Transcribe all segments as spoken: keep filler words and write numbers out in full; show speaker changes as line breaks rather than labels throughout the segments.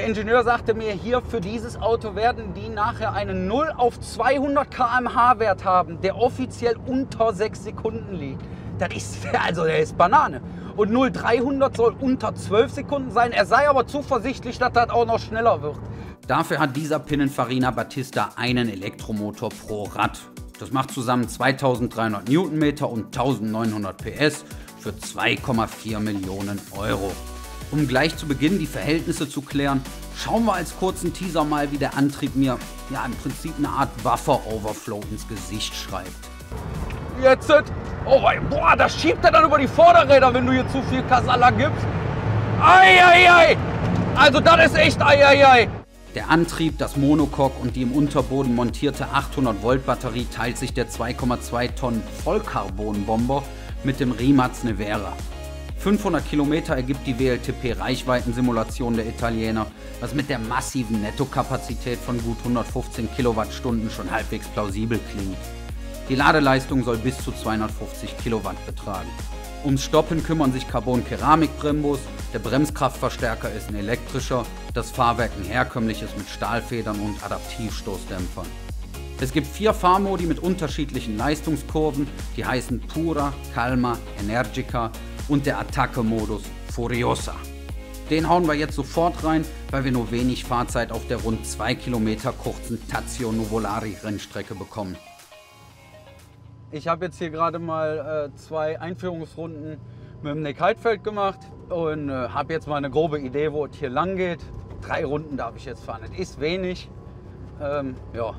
Ingenieur sagte mir, hier für dieses Auto werden die nachher einen null auf zweihundert Kilometer pro Stunde Wert haben, der offiziell unter sechs Sekunden liegt. Das ist, also der ist Banane. Und null auf dreihundert soll unter zwölf Sekunden sein. Er sei aber zuversichtlich, dass das auch noch schneller wird. Dafür hat dieser Pininfarina Battista einen Elektromotor pro Rad. Das macht zusammen zweitausenddreihundert Newtonmeter und eintausendneunhundert P S für zwei Komma vier Millionen Euro. Um gleich zu Beginn die Verhältnisse zu klären, schauen wir als kurzen Teaser mal, wie der Antrieb mir ja im Prinzip eine Art Buffer-Overflow ins Gesicht schreibt. Jetzt, oh boah, das schiebt er dann über die Vorderräder, wenn du hier zu viel Kasala gibst. Eieiei, also das ist echt eieiei. Der Antrieb, das Monocoque und die im Unterboden montierte achthundert Volt Batterie teilt sich der zwei Komma zwei Tonnen Vollcarbon-Bomber mit dem Rimac Nevera. fünfhundert Kilometer ergibt die W L T P-Reichweitensimulation der Italiener, was mit der massiven Nettokapazität von gut hundertfünfzehn Kilowattstunden schon halbwegs plausibel klingt. Die Ladeleistung soll bis zu zweihundertfünfzig Kilowatt betragen. Ums Stoppen kümmern sich Carbon-Keramik-Brembos, der Bremskraftverstärker ist ein elektrischer, das Fahrwerk ein herkömmliches mit Stahlfedern und Adaptivstoßdämpfern. Es gibt vier Fahrmodi mit unterschiedlichen Leistungskurven, die heißen Pura, Calma, Energica und der Attacke-Modus Furiosa. Den hauen wir jetzt sofort rein, weil wir nur wenig Fahrzeit auf der rund zwei Kilometer kurzen Tazio Nuvolari Rennstrecke bekommen. Ich habe jetzt hier gerade mal äh, zwei Einführungsrunden mit dem Nick Heidfeld gemacht und äh, habe jetzt mal eine grobe Idee, wo es hier lang geht. Drei Runden darf ich jetzt fahren. Das ist wenig. Ähm, ja.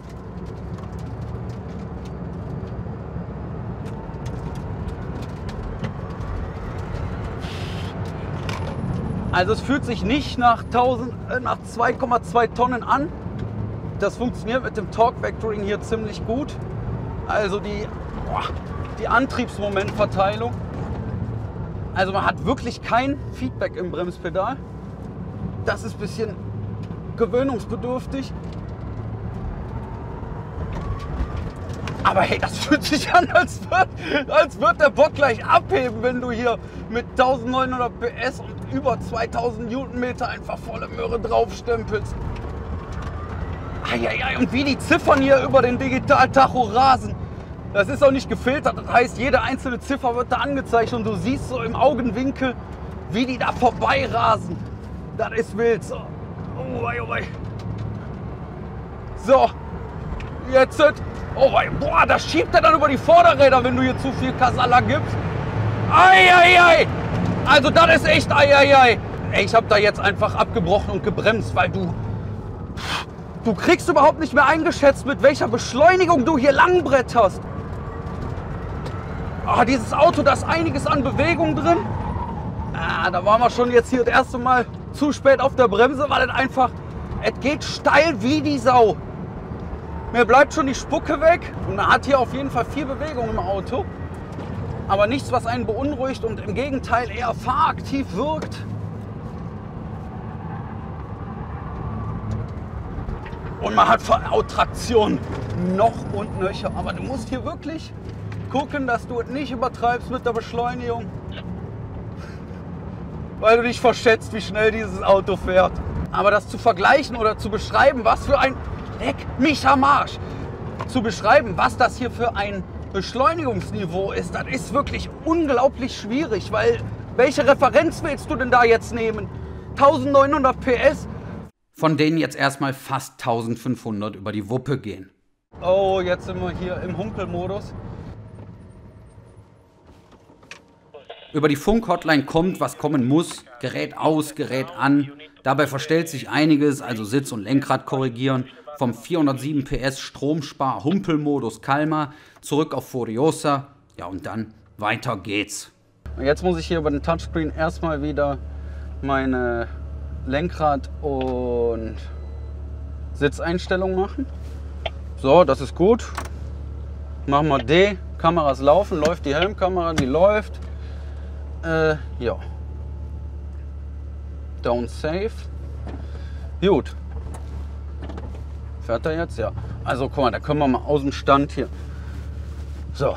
Also es fühlt sich nicht nach, äh, nach zwei Komma zwei Tonnen an. Das funktioniert mit dem Torque Vectoring hier ziemlich gut. Also die, boah, die Antriebsmomentverteilung. Also man hat wirklich kein Feedback im Bremspedal. Das ist ein bisschen gewöhnungsbedürftig. Aber hey, das fühlt sich an, als wird, als wird der Bock gleich abheben, wenn du hier mit eintausendneunhundert P S und über zweitausend Newtonmeter einfach volle Möhre draufstempelst. Eieiei, und wie die Ziffern hier über den Digital-Tacho rasen. Das ist auch nicht gefiltert, das heißt, jede einzelne Ziffer wird da angezeigt und du siehst so im Augenwinkel, wie die da vorbei rasen. Das ist wild. So, oh wei, oh wei. So, jetzt, oh wei, boah, das schiebt er dann über die Vorderräder, wenn du hier zu viel Kasala gibst. Eieiei, also das ist echt eieiei. Ey, ich habe da jetzt einfach abgebrochen und gebremst, weil du, du kriegst überhaupt nicht mehr eingeschätzt, mit welcher Beschleunigung du hier langbretterst. Ah, dieses Auto, da ist einiges an Bewegung drin. Ah, da waren wir schon jetzt hier das erste Mal zu spät auf der Bremse, weil es einfach, es geht steil wie die Sau. Mir bleibt schon die Spucke weg und man hat hier auf jeden Fall viel Bewegung im Auto. Aber nichts, was einen beunruhigt und im Gegenteil eher fahraktiv wirkt. Und man hat Traktion noch und nöcher. Aber du musst hier wirklich gucken, dass du es nicht übertreibst mit der Beschleunigung. Weil du dich verschätzt, wie schnell dieses Auto fährt. Aber das zu vergleichen oder zu beschreiben, was für ein... Leck mich am Arsch! Zu beschreiben, was das hier für ein Beschleunigungsniveau ist, das ist wirklich unglaublich schwierig. Weil, welche Referenz willst du denn da jetzt nehmen? eintausendneunhundert P S? Von denen jetzt erstmal fast eintausendfünfhundert über die Wuppe gehen. Oh, jetzt sind wir hier im Humpelmodus. Über die Funk-Hotline kommt, was kommen muss. Gerät aus, Gerät an. Dabei verstellt sich einiges, also Sitz und Lenkrad korrigieren. Vom vierhundertsieben P S Stromspar-Humpelmodus Calma zurück auf Furiosa. Ja, und dann weiter geht's. Und jetzt muss ich hier über den Touchscreen erstmal wieder meine Lenkrad- und Sitzeinstellungen machen. So, das ist gut. Machen wir D. Kameras laufen. Läuft die Helmkamera, die läuft. Äh, ja. Don't save. Gut. Fährt er jetzt? Ja. Also guck mal, da können wir mal aus dem Stand hier. So.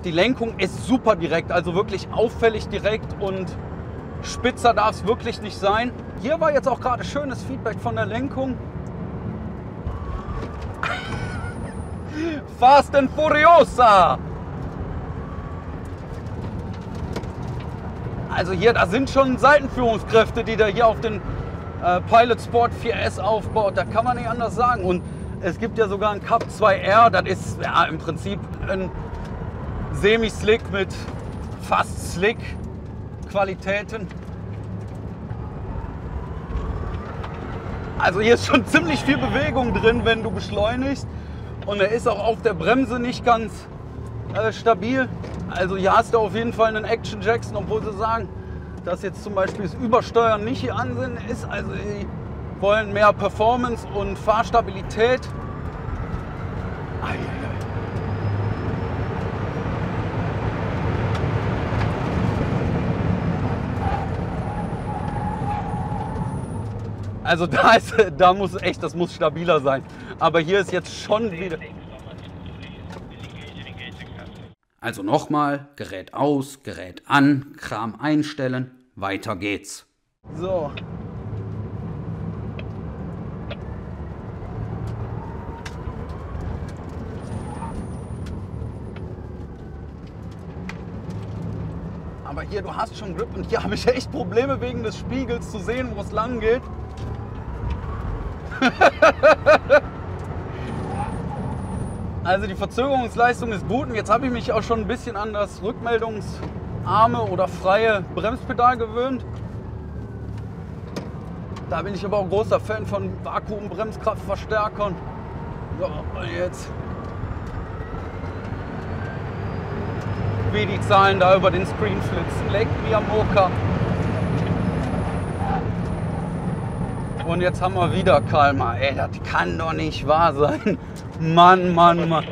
die Lenkung ist super direkt, also wirklich auffällig direkt und spitzer darf es wirklich nicht sein. Hier war jetzt auch gerade schönes Feedback von der Lenkung. Fast and Furiosa! Also hier, da sind schon Seitenführungskräfte, die da hier auf den äh, Pilot Sport vier S aufbaut. Da kann man nicht anders sagen. Und es gibt ja sogar ein Cup zwei R. Das ist ja im Prinzip ein Semi-Slick mit fast Slick-Qualitäten. Also hier ist schon ziemlich viel Bewegung drin, wenn du beschleunigst. Und er ist auch auf der Bremse nicht ganz äh, stabil. Also hier hast du auf jeden Fall einen Action Jackson, obwohl sie sagen, dass jetzt zum Beispiel das Übersteuern nicht ihr Ansinnen ist. Also sie wollen mehr Performance und Fahrstabilität. Eieiei. Also da ist, da muss echt, das muss stabiler sein. Aber hier ist jetzt schon wieder. Also nochmal, Gerät aus, Gerät an, Kram einstellen, weiter geht's. So. Aber hier, du hast schon Grip und hier habe ich echt Probleme wegen des Spiegels zu sehen, wo es lang geht. Also die Verzögerungsleistung ist gut und jetzt habe ich mich auch schon ein bisschen an das rückmeldungsarme oder freie Bremspedal gewöhnt. Da bin ich aber auch großer Fan von Vakuumbremskraftverstärkern. So, und jetzt wie die Zahlen da über den Screen flitzen. Leck mir am Moka. Und jetzt haben wir wieder Kalmar. Ey, das kann doch nicht wahr sein. Mann, Mann, Mann.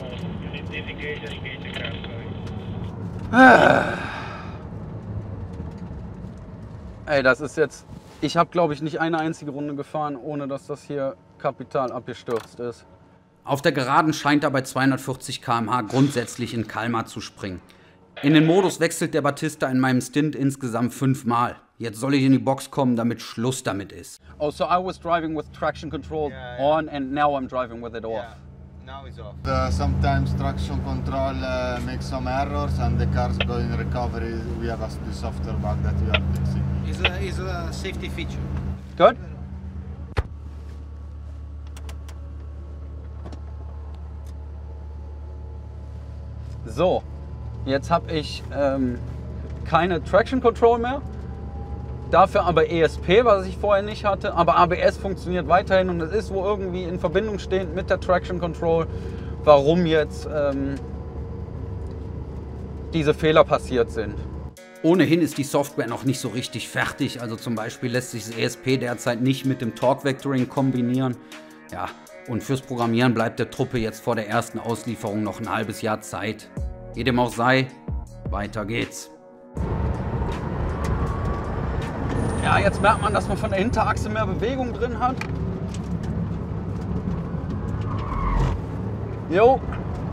Ey, das ist jetzt... Ich habe, glaube ich, nicht eine einzige Runde gefahren, ohne dass das hier kapital abgestürzt ist. Auf der Geraden scheint er bei zweihundertvierzig Kilometer pro Stunde grundsätzlich in Kalmar zu springen. In den Modus wechselt der Battista in meinem Stint insgesamt fünfmal. Jetzt soll ich in die Box kommen, damit Schluss damit ist. Oh, so I was driving with traction control yeah, yeah. on and now I'm driving with it off.
Yeah. Now it's off. Uh, sometimes traction control uh, makes some errors and the cars go in recovery. We have a the software bug that we are fixing.
It's a, it's a safety feature.
Good. So, jetzt habe ich ähm, keine Traction Control mehr. Dafür aber E S P, was ich vorher nicht hatte. Aber A B S funktioniert weiterhin und es ist wohl irgendwie in Verbindung stehend mit der Traction Control, warum jetzt ähm, diese Fehler passiert sind. Ohnehin ist die Software noch nicht so richtig fertig. Also zum Beispiel lässt sich das E S P derzeit nicht mit dem Torque Vectoring kombinieren. Ja, und fürs Programmieren bleibt der Truppe jetzt vor der ersten Auslieferung noch ein halbes Jahr Zeit. Wie dem auch sei, weiter geht's. Ja, jetzt merkt man, dass man von der Hinterachse mehr Bewegung drin hat. Jo.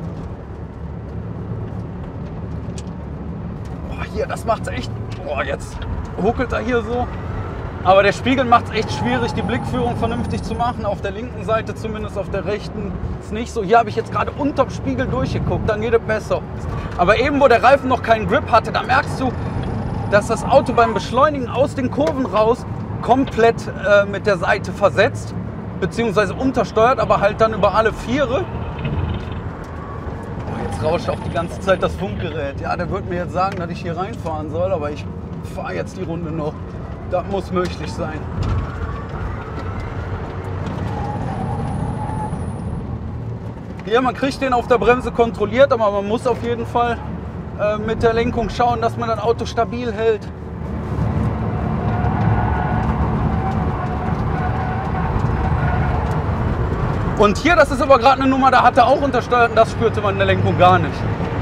Boah, hier, das macht's echt. Boah, jetzt ruckelt er hier so. Aber der Spiegel macht es echt schwierig, die Blickführung vernünftig zu machen. Auf der linken Seite zumindest, auf der rechten ist nicht so. Hier habe ich jetzt gerade unterm Spiegel durchgeguckt, dann geht es besser. Aber eben, wo der Reifen noch keinen Grip hatte, da merkst du, dass das Auto beim Beschleunigen aus den Kurven raus komplett äh, mit der Seite versetzt, beziehungsweise untersteuert, aber halt dann über alle Viere. Oh, jetzt rauscht auch die ganze Zeit das Funkgerät. Ja, der wird mir jetzt sagen, dass ich hier reinfahren soll, aber ich fahre jetzt die Runde noch. Das muss möglich sein. Hier, man kriegt den auf der Bremse kontrolliert, aber man muss auf jeden Fall äh, mit der Lenkung schauen, dass man das Auto stabil hält. Und hier, das ist aber gerade eine Nummer, da hat er auch untersteuert und das spürte man in der Lenkung gar nicht.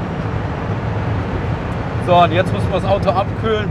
So, und jetzt müssen wir das Auto abkühlen.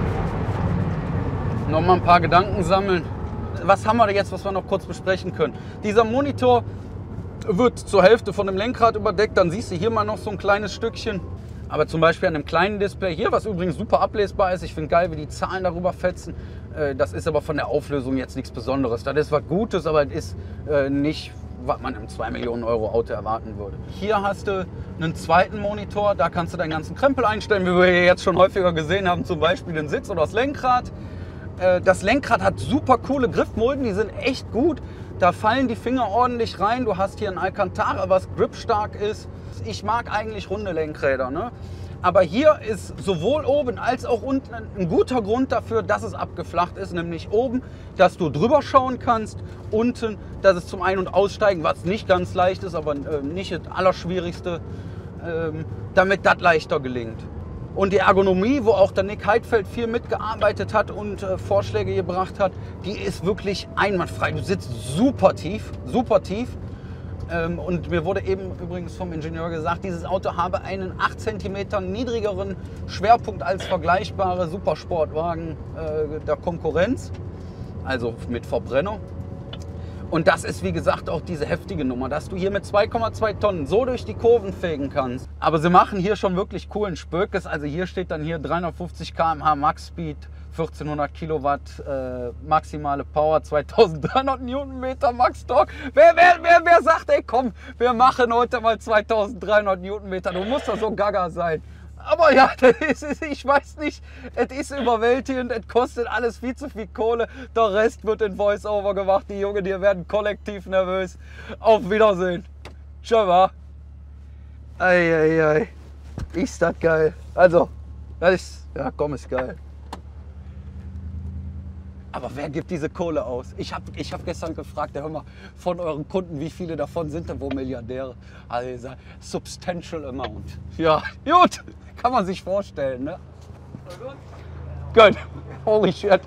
Noch mal ein paar Gedanken sammeln. Was haben wir jetzt, was wir noch kurz besprechen können? Dieser Monitor wird zur Hälfte von dem Lenkrad überdeckt. Dann siehst du hier mal noch so ein kleines Stückchen. Aber zum Beispiel an einem kleinen Display hier, was übrigens super ablesbar ist, ich finde geil, wie die Zahlen darüber fetzen. Das ist aber von der Auflösung jetzt nichts Besonderes. Das ist was Gutes, aber es ist nicht, was man im zwei Millionen Euro Auto erwarten würde. Hier hast du einen zweiten Monitor, da kannst du deinen ganzen Krempel einstellen, wie wir jetzt schon häufiger gesehen haben, zum Beispiel den Sitz oder das Lenkrad. Das Lenkrad hat super coole Griffmulden, die sind echt gut. Da fallen die Finger ordentlich rein. Du hast hier ein Alcantara, was gripstark ist. Ich mag eigentlich runde Lenkräder, ne? Aber hier ist sowohl oben als auch unten ein guter Grund dafür, dass es abgeflacht ist. Nämlich oben, dass du drüber schauen kannst. Unten, dass es zum Ein- und Aussteigen, was nicht ganz leicht ist, aber äh, nicht das Allerschwierigste, ähm, damit das leichter gelingt. Und die Ergonomie, wo auch der Nick Heidfeld viel mitgearbeitet hat und äh, Vorschläge gebracht hat, die ist wirklich einwandfrei. Du sitzt super tief, super tief. Ähm, und mir wurde eben übrigens vom Ingenieur gesagt, dieses Auto habe einen acht Zentimeter niedrigeren Schwerpunkt als vergleichbare Supersportwagen äh, der Konkurrenz, also mit Verbrenner. Und das ist, wie gesagt, auch diese heftige Nummer, dass du hier mit zwei Komma zwei Tonnen so durch die Kurven fegen kannst. Aber sie machen hier schon wirklich coolen Spökes. Also hier steht dann hier dreihundertfünfzig Kilometer pro Stunde Max Speed, vierzehnhundert Kilowatt äh, maximale Power, zweitausenddreihundert Newtonmeter Max Torque. Wer, wer, wer, wer sagt, ey komm, wir machen heute mal zweitausenddreihundert Newtonmeter. Du musst doch so gaga sein. Aber ja, das ist, ich weiß nicht, es ist überwältigend, es kostet alles viel zu viel Kohle. Der Rest wird in Voice-Over gemacht. Die Jungen, die werden kollektiv nervös. Auf Wiedersehen. Schon mal. Eieiei. Ist das geil. Also, das ist, ja komm, ist geil. Aber wer gibt diese Kohle aus? Ich habe ich hab gestern gefragt, hör mal, von euren Kunden, wie viele davon sind denn wohl Milliardäre? Also, substantial amount. Ja, gut, kann man sich vorstellen, ne? Gut, holy shit.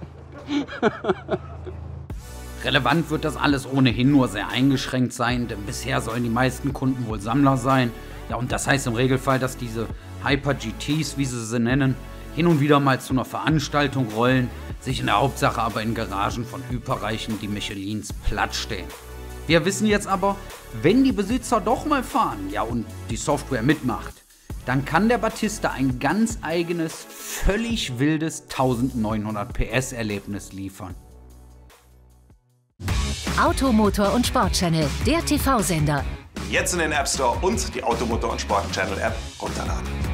Relevant wird das alles ohnehin nur sehr eingeschränkt sein, denn bisher sollen die meisten Kunden wohl Sammler sein. Ja, und das heißt im Regelfall, dass diese Hyper-G Ts, wie sie sie nennen, hin und wieder mal zu einer Veranstaltung rollen, sich in der Hauptsache aber in Garagen von Hyperreichen, die Michelins, platt stehen. Wir wissen jetzt aber, wenn die Besitzer doch mal fahren, ja und die Software mitmacht, dann kann der Battista ein ganz eigenes, völlig wildes neunzehnhundert P S Erlebnis liefern.
Auto, Motor und Sport Channel, der T V-Sender.
Jetzt in den App Store und die Auto, Motor und Sport Channel App runterladen.